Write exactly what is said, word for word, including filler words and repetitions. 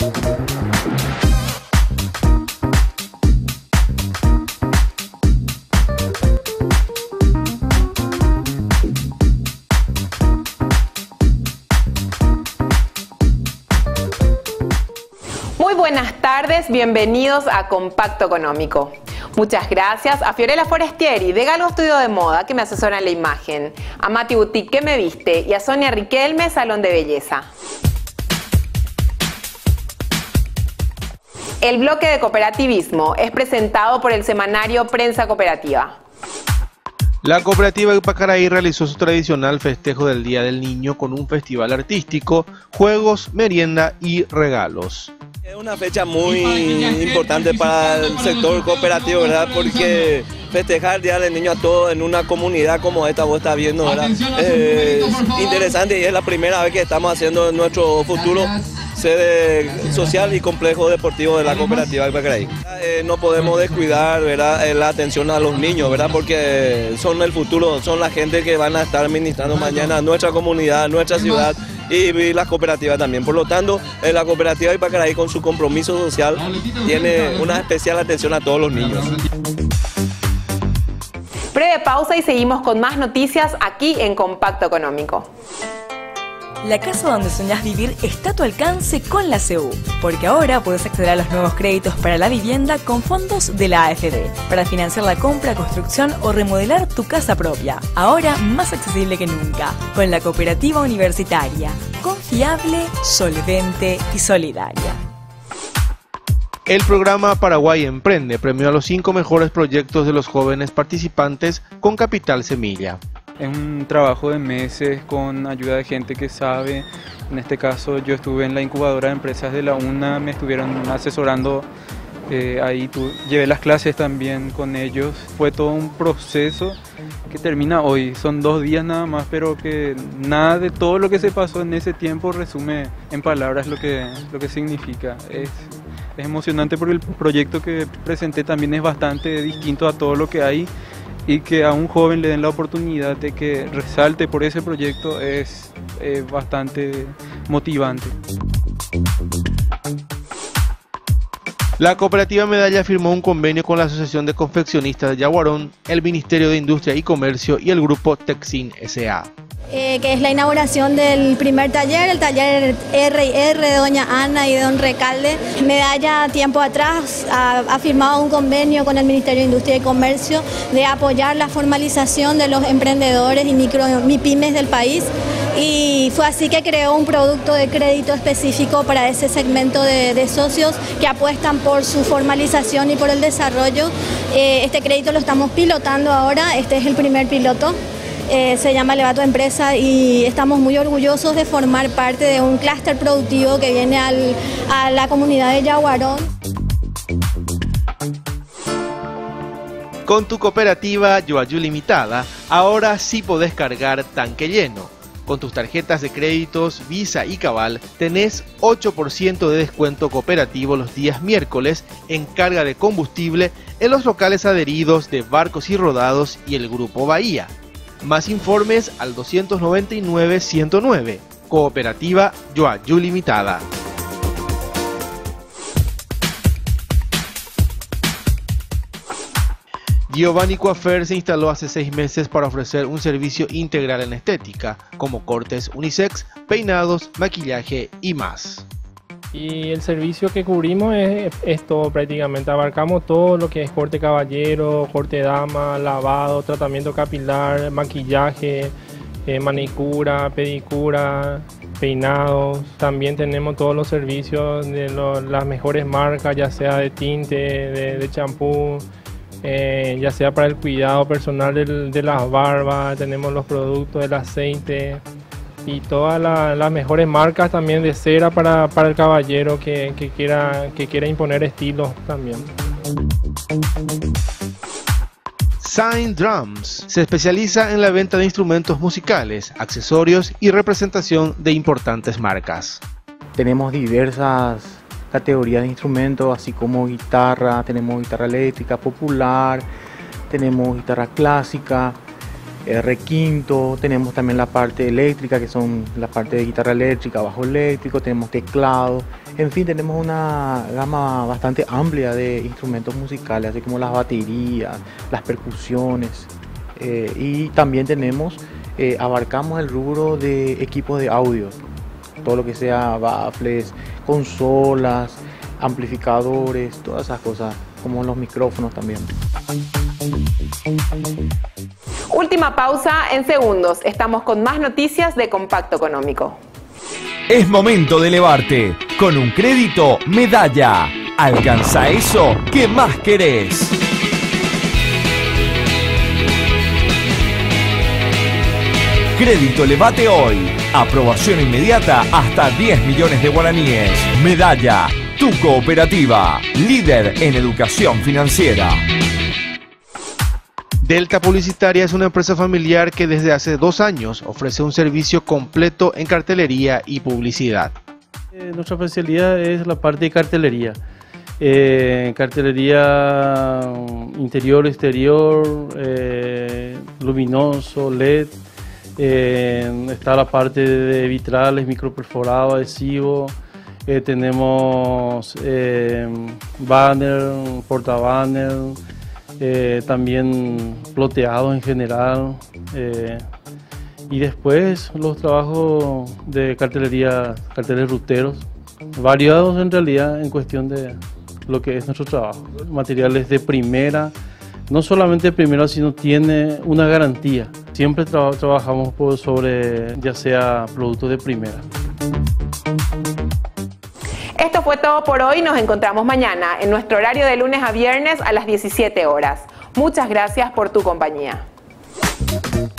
Muy buenas tardes, bienvenidos a Compacto Económico. Muchas gracias a Fiorella Forestieri de Galgo Estudio de Moda, que me asesora en la imagen, a Mati Boutique, que me viste, y a Sonia Riquelme, Salón de Belleza. El bloque de cooperativismo es presentado por el semanario Prensa Cooperativa. La cooperativa Ipacaraí realizó su tradicional festejo del Día del Niño con un festival artístico, juegos, merienda y regalos. Es una fecha muy importante para el sector cooperativo, ¿verdad? Porque festejar el Día del Niño a todos en una comunidad como esta, vos estás viendo, ¿verdad? Es interesante y es la primera vez que estamos haciendo nuestro futuro sede social y complejo deportivo de la cooperativa Ipacaraí. Eh, no podemos descuidar, ¿verdad?, la atención a los niños, ¿verdad?, porque son el futuro, son la gente que van a estar administrando mañana nuestra comunidad, nuestra ciudad y, y las cooperativas también. Por lo tanto, eh, la cooperativa Ipacaraí, con su compromiso social, tiene una especial atención a todos los niños. Breve pausa y seguimos con más noticias aquí en Compacto Económico. La casa donde soñás vivir está a tu alcance con la C U, porque ahora puedes acceder a los nuevos créditos para la vivienda con fondos de la A F D, para financiar la compra, construcción o remodelar tu casa propia. Ahora más accesible que nunca, con la cooperativa universitaria, confiable, solvente y solidaria. El programa Paraguay Emprende premió a los cinco mejores proyectos de los jóvenes participantes con Capital Semilla. Es un trabajo de meses con ayuda de gente que sabe. En este caso yo estuve en la incubadora de empresas de la UNA, me estuvieron asesorando, eh, ahí tu, llevé las clases también con ellos. Fue todo un proceso que termina hoy, son dos días nada más, pero que nada de todo lo que se pasó en ese tiempo resume en palabras lo que, lo que significa. Es, es emocionante porque el proyecto que presenté también es bastante distinto a todo lo que hay. Y que a un joven le den la oportunidad de que resalte por ese proyecto es eh, bastante motivante. La cooperativa Medalla firmó un convenio con la Asociación de Confeccionistas de Yaguarón, el Ministerio de Industria y Comercio y el grupo Texin S A Eh, que es la inauguración del primer taller, el taller R y R de doña Ana y de don Recalde. Medalla tiempo atrás ha, ha firmado un convenio con el Ministerio de Industria y Comercio de apoyar la formalización de los emprendedores y micro MIPYMES del país, y fue así que creó un producto de crédito específico para ese segmento de, de socios que apuestan por su formalización y por el desarrollo. Eh, este crédito lo estamos pilotando ahora, este es el primer piloto. Eh, se llama Levato Empresa y estamos muy orgullosos de formar parte de un clúster productivo que viene al, a la comunidad de Yaguarón. Con tu cooperativa Yoayu Limitada, ahora sí podés cargar tanque lleno. Con tus tarjetas de créditos Visa y Cabal tenés ocho por ciento de descuento cooperativo los días miércoles en carga de combustible en los locales adheridos de Barcos y Rodados y el Grupo Bahía. Más informes al doscientos noventa y nueve ciento nueve. Cooperativa Yoayu Limitada. Giovanni Coiffeur se instaló hace seis meses para ofrecer un servicio integral en estética, como cortes unisex, peinados, maquillaje y más. Y el servicio que cubrimos es, es todo prácticamente, abarcamos todo lo que es corte caballero, corte dama, lavado, tratamiento capilar, maquillaje, eh, manicura, pedicura, peinados. También tenemos todos los servicios de lo, las mejores marcas, ya sea de tinte, de champú, eh, ya sea para el cuidado personal del, de las barbas, tenemos los productos del aceite. Y todas la, las mejores marcas también de cera para, para el caballero que, que, quiera, que quiera imponer estilos también. Sign Drums se especializa en la venta de instrumentos musicales, accesorios y representación de importantes marcas. Tenemos diversas categorías de instrumentos, así como guitarra, tenemos guitarra eléctrica popular, tenemos guitarra clásica. eh, requinto, tenemos también la parte eléctrica, que son la parte de guitarra eléctrica, bajo eléctrico, tenemos teclado, en fin, tenemos una gama bastante amplia de instrumentos musicales, así como las baterías, las percusiones, eh, y también tenemos, eh, abarcamos el rubro de equipos de audio, todo lo que sea baffles, consolas, amplificadores, todas esas cosas, como los micrófonos también. Última pausa en segundos. Estamos con más noticias de Compacto Económico. Es momento de elevarte. Con un crédito Medalla. Alcanza eso que más querés. Crédito Elevate hoy. Aprobación inmediata hasta diez millones de guaraníes. Medalla, tu cooperativa. Líder en educación financiera. Delta Publicitaria es una empresa familiar que desde hace dos años ofrece un servicio completo en cartelería y publicidad. Eh, nuestra especialidad es la parte de cartelería. Eh, cartelería interior, exterior, eh, luminoso, L E D. Eh, está la parte de vitrales, microperforado, adhesivo. Eh, tenemos eh, banner, portabanner. Eh, también ploteados en general, eh, y después los trabajos de cartelería, carteles ruteros, variados en realidad en cuestión de lo que es nuestro trabajo. Materiales de primera, no solamente de primera, sino tiene una garantía. Siempre tra trabajamos por sobre ya sea productos de primera. Esto fue todo por hoy. Nos encontramos mañana en nuestro horario de lunes a viernes a las diecisiete horas. Muchas gracias por tu compañía.